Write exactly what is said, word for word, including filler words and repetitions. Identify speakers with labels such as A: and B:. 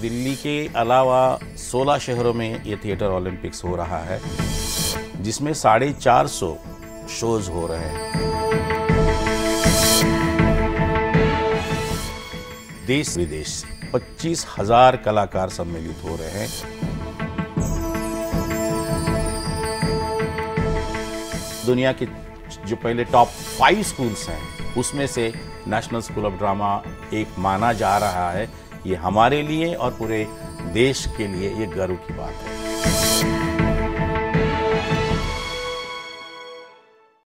A: दिल्ली के अलावा सोलह शहरों में ये थिएटर ओलंपिक्स हो रहा है, जिसमें साढ़े चार सौ शोज हो रहे हैं। देश विदेश से पच्चीस हजार कलाकार सम्मिलित हो रहे हैं। दुनिया के जो पहले टॉप फाइव स्कूल्स हैं, उसमें से नेशनल स्कूल ऑफ ड्रामा एक माना जा रहा है। ये हमारे लिए और पूरे देश के लिए ये गर्व की बात है।